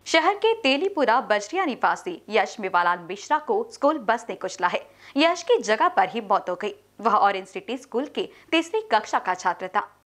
शहर के तेलीपुरा बजरिया निवासी यश मेवालाल मिश्रा को स्कूल बस ने कुचला है। यश की जगह पर ही मौत हो गई। वह ऑरेंज सिटी स्कूल के तीसरी कक्षा का छात्र था।